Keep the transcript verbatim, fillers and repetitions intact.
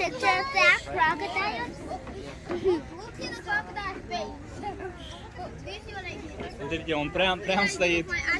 picture of that crocodile? Uite, un prea, prea am stăit.